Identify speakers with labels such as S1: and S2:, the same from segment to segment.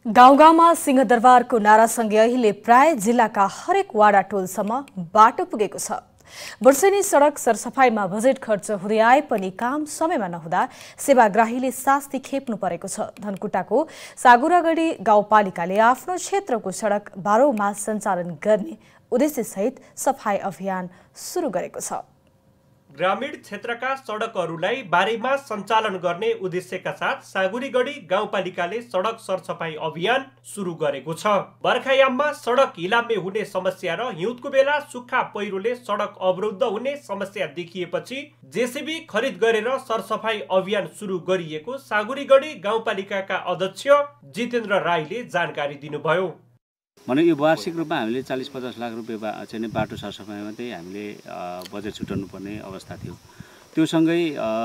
S1: गाउँ-गाउँमा सिंहदरबारको नारासँगै अहिले प्राय जिल्लाका हरेक वाडा टोलसम्म बाटो पुगेको छ। वर्षेनी सडक सरसफाईमा बजेट खर्च हुँदै आए पनि काम समयमा नहुँदा सेवाग्राहीले शास्ति खेप्नु परेको छ। धनकुटाको सागुरागढी गाउँपालिकाले आफ्नो क्षेत्रको सडक 12 मास सञ्चालन गर्ने उद्देश्यसहित सफाई अभियान सुरु गरेको छ।
S2: ग्रामीण क्षेत्रका सडकहरूलाई 12 मास सञ्चालन गर्ने उद्देश्यका साथ सागुरीगढी गाउँपालिकाले सडक सरसफाई अभियान सुरु गरेको छ। बर्खायाममा सडक हिलाम्मे हुने समस्या र हिउँदको बेला सुक्खा पहिरोले सडक अवरुद्ध हुने समस्या देखिएपछि जेसीबी खरिद गरेर सरसफाई अभियान सुरु गरिएको सागुरीगढी गाउँपालिकाका अध्यक्ष जितेन्द्र राईले जानकारी दिनुभयो।
S3: भने यो वार्षिक रूपमा हामीले 40-50 लाख रुपियाँ चाहिँ बाटो सरसफाइमा चाहिँ हामीले बजेट छुटाउनु पर्ने अवस्था थियो। त्यो सँगै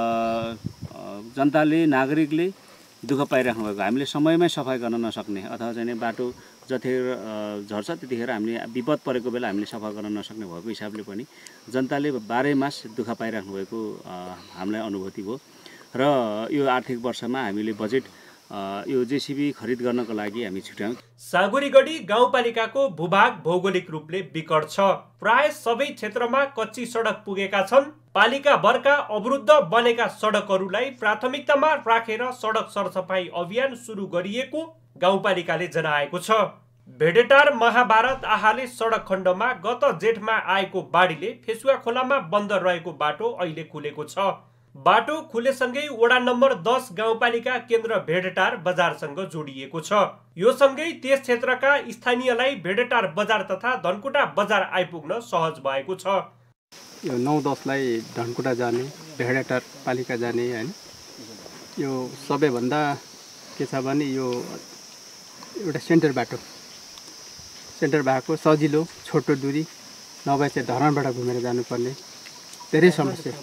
S3: जनताले नागरिकले दुःख पाइराख्नु भएको, हामीले समयमै सफाई गर्न नसक्ने अथवा चाहिँ बाटो जतिखेर झर्छ त्यतिखेर हामीले विपद परेको बेला हामीले सफा गर्न नसक्ने भएको हिसाबले पनि जनताले 12 मास दुःख पाइराख्नु भएको हामीलाई अनुभूति भयो। र यो आर्थिक वर्षमा हामीले बजेट यो जेसीबी खरिद गर्नको लागि हामी छुट्यायौं।
S2: सागुरीगढी गाउँपालिकाको भूभाग भौगोलिक रूपले विकट छ। प्राय सबै क्षेत्रमा कच्ची सडक पुगेका छन्। पालिका भरका अवरुद्ध बनेका सडकहरूलाई प्राथमिकतामा राखेर सडक सरसफाई अभियान सुरु गरिएको गाउँपालिकाले जनाएको छ। भेडेटार महाभारत आहाले सडक खण्डमा गत जेठमा आएको बाढीले फेसुवा खोलामा बन्द रहेको बाटो अहिले खुलेको छ। बाटो खुलेसँगै वडा नम्बर 10 गाउँपालिका केन्द्र भेडेटार बजारसँग जोडिएको छ। यो सँगै त्यस क्षेत्रका स्थानीयलाई भेडेटार बजार तथा धनकुटा बजार आइपुग्न सहज भएको छ।
S4: यो 9-10 लाई धनकुटा जाने, भेडेटार पालिका जाने हैन, यो सबैभन्दा के छ भने यो एउटा सेन्टर बाटो, सेन्टर भएको सजिलो, छोटो दूरी नभए चाहिँ धरानबाट घुमेर जानुपर्ने धेरै समस्या।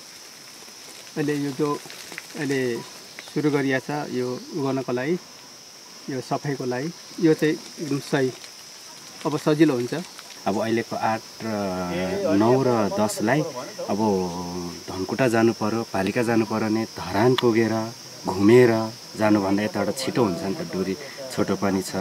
S4: अहिले यो जो अहिले सुरु गरिया छ यो गर्नको लागि, यो सफाइको लागि यो चाहिँ एकदम सही, अब सजिलो हुन्छ।
S5: अब अहिलेको 8, 9 र 10 लाई अब धनकुटा जानु पर्यो, पालिका जानु पर्यो भने धरान पुगेर घुमेर जानुभन्दा यताबाट छिटो हुन्छ नि त, दूरी छोटो पनि छ।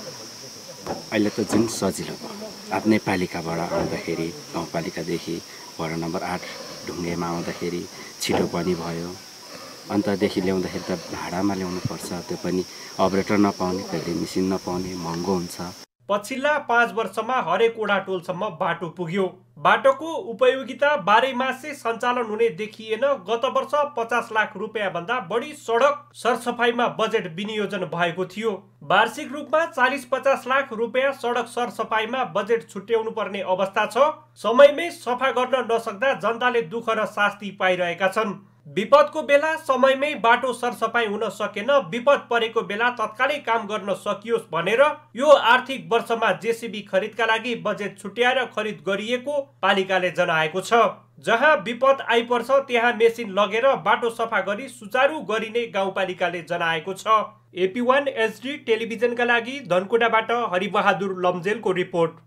S5: अहिले त जुन सजिलो भयो, आफ्नै पालिकाबाट आउँदाखेरि गाउँपालिकादेखि वडा नम्बर 8 ढुङ्गेमा आउँदाखेरि छिटो पनि भयो। अन्तदेखि ल्याउँदाखेरि त भाडामा ल्याउनु पर्छ, त्यो पनि अपरेटर नपाउने, कहिले मेसिन नपाउने, महँगो हुन्छ।
S2: पछिल्ला 5 वर्षमा हरेक वडा टोलसम्म बाटो पुग्यो। बाटोको उपयोगिता 12 मासै सञ्चालन हुने देखिएन। गत वर्ष 50 लाख रुपियाँ भन्दा बढी सडक सरसफाइमा बजेट विनियोजन भएको थियो। वार्षिक रूपमा 40-50 लाख रुपियाँ सडक सरसफाइमा बजेट छुट्याउनु पर्ने अवस्था छ। समयमै सफा गर्न नसक्दा जनताले दुःख र शास्ति पाइरहेका छन्। विपदको बेला समयमै बाटो सरसफाई हुन सकेन, विपद परेको बेला तत्कालै काम गर्न सकियोस् भनेर यो आर्थिक वर्षमा जेसीबी खरिदका लागि बजेट छुट्याएर खरिद गरिएको पालिकाले जनाएको छ। जहाँ विपद आइपर्छ त्यहाँ मेसिन लगेर बाटो सफा गरी सुचारू गरिने गाउँपालिकाले जनाएको छ। AP1 HD टेलिभिजनका लागि धनकुटाबाट हरिबहादुर लम्जेलको रिपोर्ट।